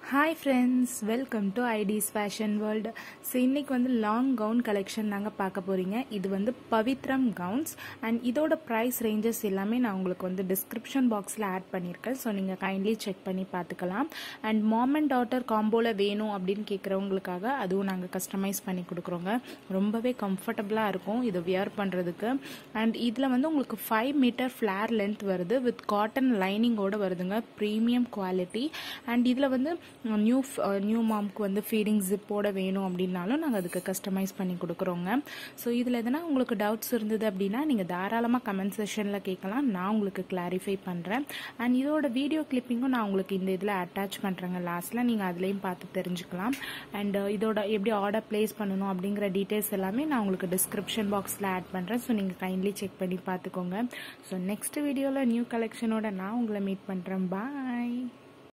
Hi friends, welcome to ID's Fashion World. So இன்னைக்கு வந்து long gown collection நாங்க பார்க்க போறீங்க. இது வந்து பவித்ரம் கவுன்ஸ் and இதோட பிரைஸ் ரேஞ்சஸ் எல்லாமே நான் உங்களுக்கு வந்து டிஸ்கிரிப்ஷன் பாக்ஸ்ல ஆட் பண்ணிருக்கேன். சோ நீங்க கைண்ட்லி செக் பண்ணி பார்த்துக்கலாம். and mom and daughter காம்போல வேணும் அப்படினு கேக்குறவங்களுக்காக அதுவும் நாங்க கஸ்டமைஸ் பண்ணி கொடுக்கறோங்க. ரொம்பவே கம்ஃபர்ட்டபிளா இருக்கும் இது வியர் பண்றதுக்கு. and இதுல வந்து உங்களுக்கு 5 மீட்டர் ஃபிளேர் லெந்த் வருது with காட்டன் லைனிங் ஓட வருதுங்க. Premium quality. and இதுல வந்து நியூ மாம்க்கு வந்து ஃபீடிங் ஜிப்போட வேணும் அப்படின்னாலும் நாங்கள் அதுக்கு கஸ்டமைஸ் பண்ணி கொடுக்குறோங்க. ஸோ இதில் எதனா உங்களுக்கு டவுட்ஸ் இருந்தது அப்படின்னா நீங்கள் தாராளமாக கமெண்ட் செஷனில் கேட்கலாம். நான் உங்களுக்கு கிளாரிஃபை பண்ணுறேன். அண்ட் இதோட வீடியோ கிளிப்பிங்கும் நான் உங்களுக்கு இந்த இதில் அட்டாச் பண்ணுறேங்க. லாஸ்ட்டில் நீங்கள் அதுலேயும் பார்த்து தெரிஞ்சுக்கலாம். அண்ட் இதோட எப்படி ஆர்டர் பிளேஸ் பண்ணணும் அப்படிங்கிற டீட்டெயில்ஸ் எல்லாமே நான் உங்களுக்கு டிஸ்கிரிப்ஷன் பாக்ஸில் ஆட் பண்ணுறேன். ஸோ நீங்கள் கைண்ட்லி செக் பண்ணி பார்த்துக்கோங்க. ஸோ நெக்ஸ்ட் வீடியோவில் நியூ கலெக்ஷனோட நான் உங்களை மீட் பண்ணுறேன். பாய்.